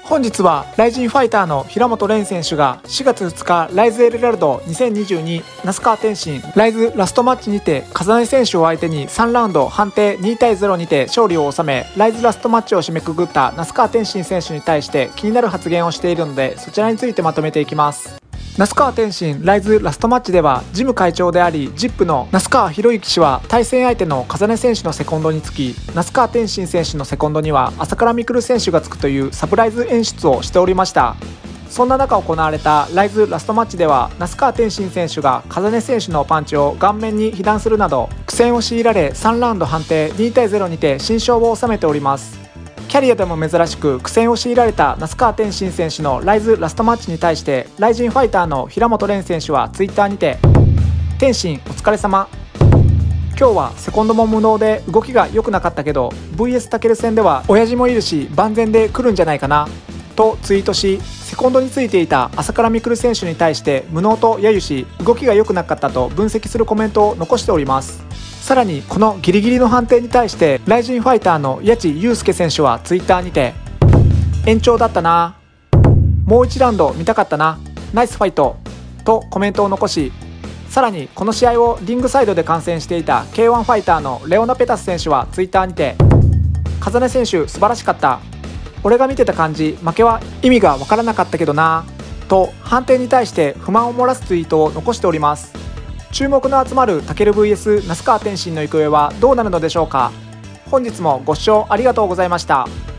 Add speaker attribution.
Speaker 1: 本日はライジンファイターの平本蓮選手が4月2日ライズエルラルド2022那須川天心ライズラストマッチにて風根選手を相手に3ラウンド判定2対0にて勝利を収め、ライズラストマッチを締めくくった那須川天心選手に対して気になる発言をしているので、そちらについてまとめていきます。那須川天心ライズラストマッチではジム会長であり ZIP の那須川博之氏は対戦相手の風根選手のセコンドにつき、那須川天心選手のセコンドには朝倉未来選手がつくというサプライズ演出をしておりました。そんな中行われたライズラストマッチでは那須川天心選手が風根選手のパンチを顔面に被弾するなど苦戦を強いられ、3ラウンド判定2対0にて新勝を収めております。キャリアでも珍しく苦戦を強いられた那須川天心選手のライズラストマッチに対してライジンファイターの平本蓮選手はツイッターにて、天心お疲れ様、今日はセコンドも無能で動きが良くなかったけど VS タケル戦では親父もいるし万全で来るんじゃないかなとツイートし、セコンドについていた朝倉未来選手に対して無能と揶揄し、動きが良くなかったと分析するコメントを残しております。さらにこのギリギリの判定に対してライジンファイターの谷地祐介選手はツイッターにて、延長だったな、もう1ラウンド見たかったな、ナイスファイトとコメントを残し、さらにこの試合をリングサイドで観戦していた K1 ファイターのレオナ・ペタス選手はツイッターにて、風根選手素晴らしかった、俺が見てた感じ負けは意味が分からなかったけどなと判定に対して不満を漏らすツイートを残しております。注目の集まるタケル VS 那須川天心の行方はどうなるのでしょうか。本日もご視聴ありがとうございました。